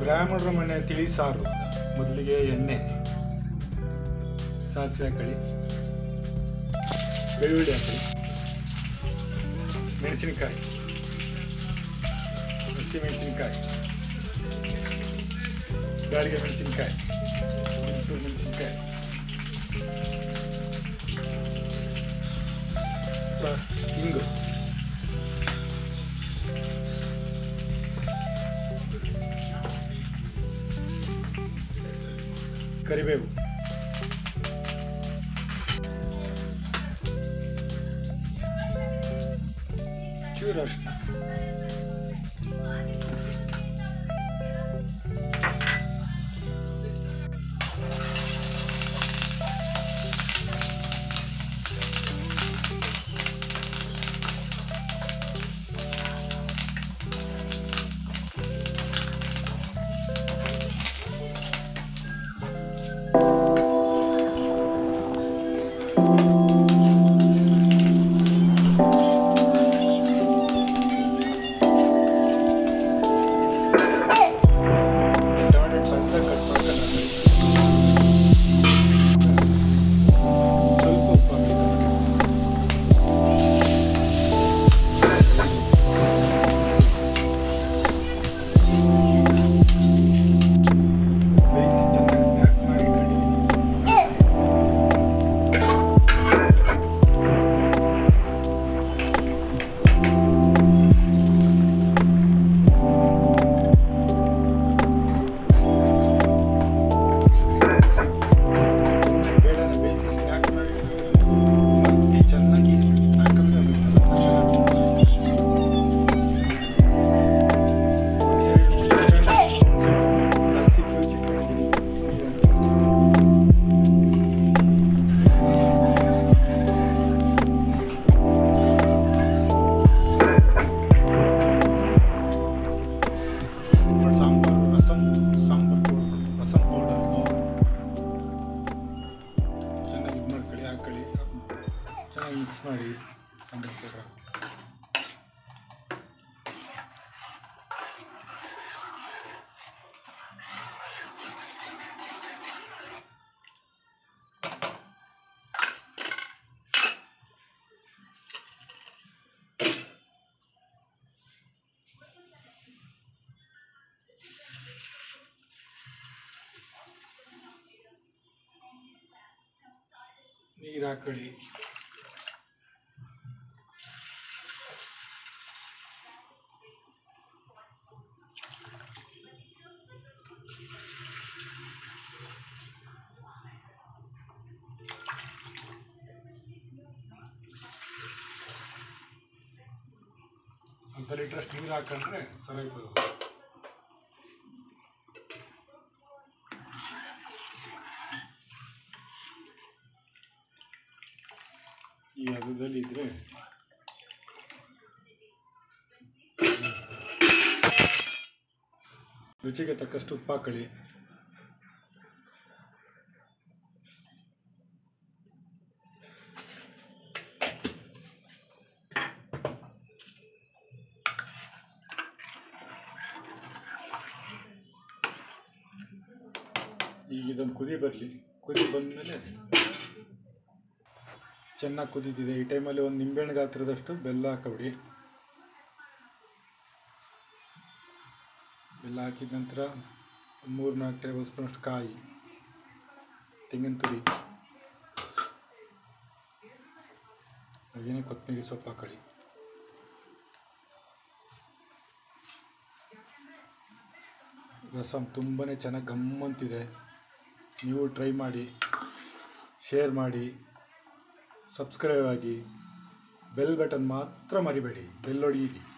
ಬ್ರಾಹ್ಮಣರ ಮನೆ ತಿಳಿ ಸಾರು. ಮೊದಲಿಗೆ ಎಣ್ಣೆ, ಸಾಸಿವೆ ಹಾಕಿ, ಬೆಳ್ಳುಳ್ಳಿ ಹಾಕಿ, ಮೆಣಸಿನಕಾಯಿ, ಹಸಿಮೆಣಸಿನಕಾಯಿ, ಗಾಳಿಗೆ ಮೆಣಸಿನಕಾಯಿ, ಗುಂಟೂರು ಮೆಣಸಿನಕಾಯಿ, ಇಂಗು, ಕರಿಬೇವು, ಚೂರು ಅರಿಶಿನ, ಚೆನ್ನಾಗಿ ಮಿಕ್ಸ್ ಮಾಡಿ ಸಾಂಬಾರು ಪೌಡರ್ ನೀರು ಹಾಕೊಳ್ಳಿ. ಅರ್ಧ ಲೀಟ್ರಷ್ಟು ನೀರು ಹಾಕೊಂಡ್ರೆ ಸರಿಯಾಗ್ತದೆ. ಈ ಹದದಲ್ಲಿ ಇದ್ರೆ ರುಚಿಗೆ ತಕ್ಕಷ್ಟು ಉಪ್ಪು ಹಾಕೊಳ್ಳಿ. ಈಗ ಇದೊಂದು ಕುದಿ ಬರಲಿ. ಕುದಿ ಬಂದಮೇಲೆ ಚೆನ್ನಾಗಿ ಕುದೀತಿದೆ. ಈ ಟೈಮಲ್ಲಿ ಒಂದು ನಿಂಬೆಹಣ್ಣು ಗಾತ್ರದಷ್ಟು ಬೆಲ್ಲ ಹಾಕಬಿಡಿ. ಬೆಲ್ಲ ಹಾಕಿದ ನಂತರ 3-4 ಟೇಬಲ್ ಸ್ಪೂನಷ್ಟು ಕಾಯಿ, ತೆಂಗಿನ ತುರಿ, ಹಾಗೆಯೇ ಕೊತ್ತಂಬರಿ ಸೊಪ್ಪು ಹಾಕೊಳ್ಳಿ. ರಸಮ್ ತುಂಬಾ ಚೆನ್ನಾಗಿ ಗಮ್ಮಂತಿದೆ. ನೀವು ಟ್ರೈ ಮಾಡಿ, ಶೇರ್ ಮಾಡಿ, ಸಬ್ಸ್ಕ್ರೈಬ್ ಆಗಿ, ಬೆಲ್ ಬಟನ್ ಮಾತ್ರ ಮರಿಬೇಡಿ, ಬೆಲ್ ಹೊಡೀರಿ.